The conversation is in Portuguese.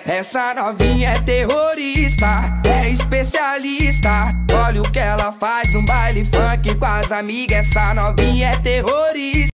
Essa novinha é terrorista, é especialista. Olha o que ela faz no baile funk com as amigas. Essa novinha é terrorista.